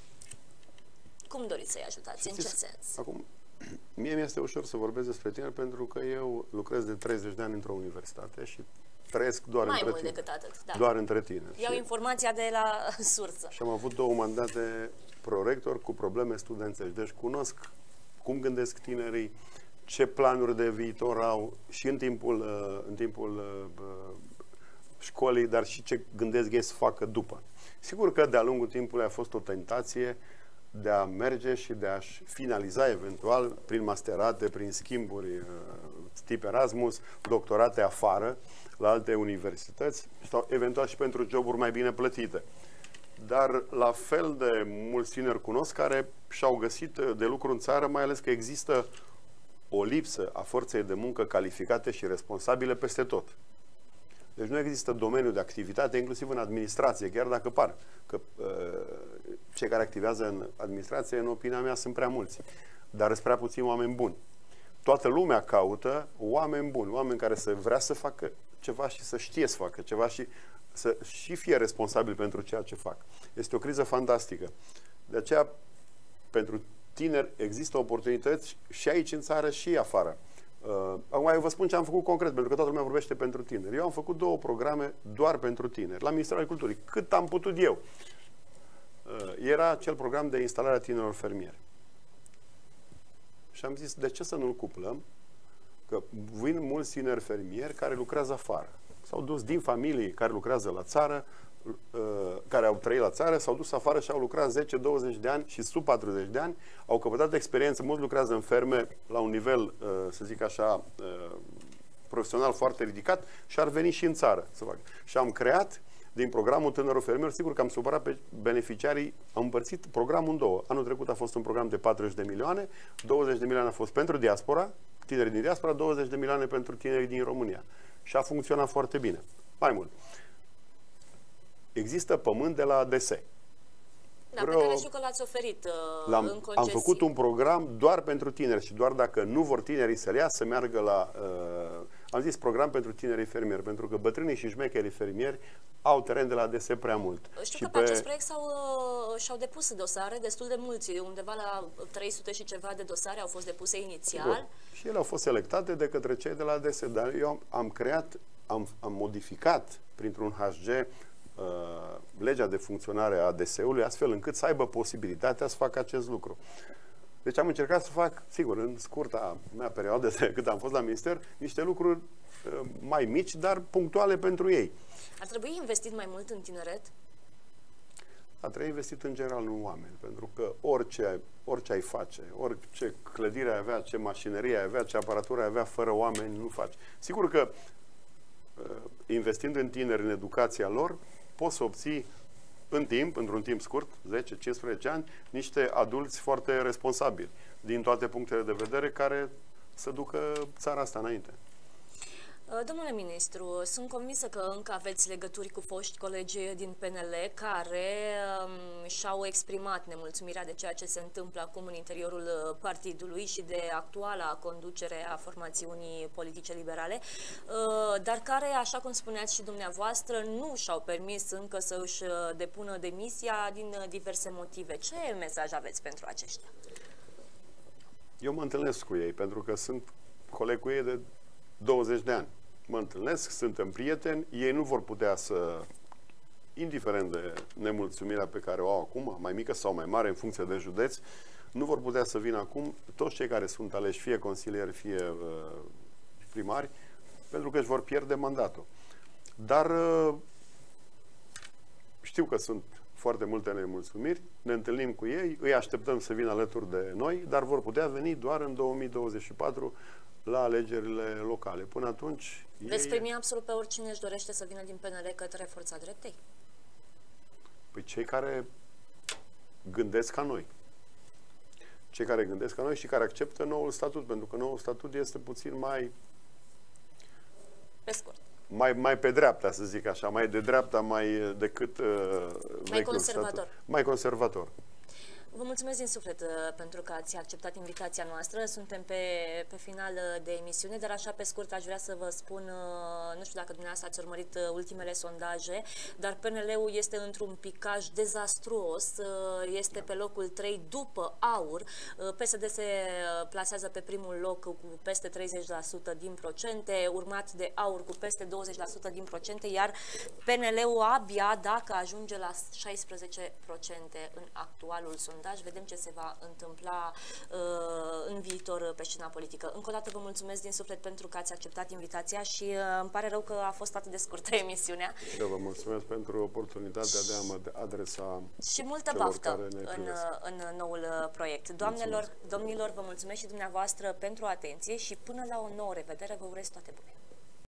Cum doriți să-i ajutați? În ce sens? Acum, mie mi-este ușor să vorbesc despre tineri pentru că eu lucrez de treizeci de ani într-o universitate și trăiesc doar mai între mult tineri. decât atât, da. Doar între tineri. Iau și, informația de la sursă. Și am avut două mandate prorector cu probleme studențești. Deci cunosc cum gândesc tinerii, ce planuri de viitor au și în timpul, în timpul școlii, dar și ce gândesc ei să facă după. Sigur că de-a lungul timpului a fost o tentație de a merge și de a-și finaliza eventual prin masterate, prin schimburi tip Erasmus, doctorate afară, la alte universități sau eventual și pentru joburi mai bine plătite. Dar la fel de mulți tineri cunosc care și-au găsit de lucru în țară, mai ales că există o lipsă a forței de muncă calificate și responsabile peste tot. Deci nu există domeniu de activitate, inclusiv în administrație, chiar dacă par că uh, cei care activează în administrație, în opinia mea, sunt prea mulți. Dar sunt prea puțini oameni buni. Toată lumea caută oameni buni, oameni care să vrea să facă ceva și să știe să facă ceva și să și fie responsabil pentru ceea ce fac. Este o criză fantastică. De aceea, pentru tineri există oportunități și aici în țară și afară. Uh, acum eu vă spun ce am făcut concret, pentru că toată lumea vorbește pentru tineri. Eu am făcut două programe doar pentru tineri, la Ministerul Agriculturii, cât am putut eu. Uh, era acel program de instalare a tinerilor fermieri. Și am zis, de ce să nu-l cuplăm? Că vin mulți tineri fermieri care lucrează afară. S-au dus din familii care lucrează la țară, care au trăit la țară, s-au dus afară și au lucrat zece douăzeci de ani și sub patruzeci de ani, au căpătat experiență, mulți lucrează în ferme la un nivel, să zic așa, profesional foarte ridicat și ar veni și în țară să facă. Și am creat din programul Tânărul Fermier, sigur că am supărat pe beneficiarii, am împărțit programul în două. Anul trecut a fost un program de patruzeci de milioane, douăzeci de milioane a fost pentru diaspora, tinerii din diaspora, douăzeci de milioane pentru tinerii din România. Și a funcționat foarte bine. Mai mult. Există pământ de la A D S. Da, Vreo... pe care știu că l-ați oferit uh, în concesii. Am făcut un program doar pentru tineri și doar dacă nu vor tinerii să-l ia, să meargă la... Uh, am zis program pentru tinerii fermieri, pentru că bătrânii și șmecherii fermieri au teren de la A D S prea mult. Știu și că pe, pe acest proiect s-au, uh, și-au depus dosare destul de mulți, undeva la trei sute și ceva de dosare au fost depuse inițial. Bun. Și ele au fost selectate de către cei de la A D S, dar eu am, am creat, am, am modificat printr-un H G Uh, legea de funcționare a A D S-ului, astfel încât să aibă posibilitatea să facă acest lucru. Deci am încercat să fac, sigur, în scurta mea perioadă de cât am fost la minister, niște lucruri uh, mai mici, dar punctuale pentru ei. Ar trebui investit mai mult în tineret? Ar trebui investit în general în oameni, pentru că orice, orice ai face, orice clădire ai avea, ce mașinărie ai avea, ce aparatură ai avea, fără oameni nu faci. Sigur că uh, investind în tineri, în educația lor, poți să obții în timp, într-un timp scurt, zece cincisprezece ani, niște adulți foarte responsabili din toate punctele de vedere care să ducă țara asta înainte. Domnule ministru, sunt convinsă că încă aveți legături cu foști colegi din P N L care um, și-au exprimat nemulțumirea de ceea ce se întâmplă acum în interiorul partidului și de actuala conducere a formațiunii politice liberale, uh, dar care, așa cum spuneați și dumneavoastră, nu și-au permis încă să își depună demisia din diverse motive. Ce mesaj aveți pentru aceștia? Eu mă întâlnesc cu ei, pentru că sunt coleg cu ei de douăzeci de ani. Mă întâlnesc, suntem prieteni, ei nu vor putea să, indiferent de nemulțumirea pe care o au acum, mai mică sau mai mare, în funcție de județ, nu vor putea să vină acum toți cei care sunt aleși, fie consilieri, fie uh, primari, pentru că își vor pierde mandatul. Dar uh, știu că sunt foarte multe nemulțumiri, ne întâlnim cu ei, îi așteptăm să vină alături de noi, dar vor putea veni doar în două mii douăzeci și patru la alegerile locale. Până atunci... Veți ei... primi absolut pe oricine își dorește să vină din P N L către Forța Dreptei? Păi cei care gândesc ca noi. Cei care gândesc ca noi și care acceptă noul statut, pentru că noul statut este puțin mai... Pe scurt. Mai, mai pe dreapta, să zic așa, mai de dreapta mai decât uh, mai conservator. Statut. Mai conservator. Vă mulțumesc din suflet uh, pentru că ați acceptat invitația noastră. Suntem pe, pe final de emisiune, dar așa pe scurt aș vrea să vă spun, uh, nu știu dacă dumneavoastră ați urmărit uh, ultimele sondaje, dar P N L-ul este într-un picaj dezastruos, uh, este pe locul trei după AUR. Uh, P S D se plasează pe primul loc cu peste treizeci la sută din procente, urmat de AUR cu peste douăzeci la sută din procente, iar P N L-ul abia dacă ajunge la șaisprezece la sută în actualul sondaj. Vedem ce se va întâmpla uh, în viitor pe scena politică. Încă o dată vă mulțumesc din suflet pentru că ați acceptat invitația și uh, îmi pare rău că a fost atât de scurtă emisiunea. Eu vă mulțumesc pentru oportunitatea de a mă adresa și multă baftă în, în noul proiect. Doamnelor, mulțumesc. Domnilor, vă mulțumesc și dumneavoastră pentru atenție și până la o nouă revedere vă urez toate bune.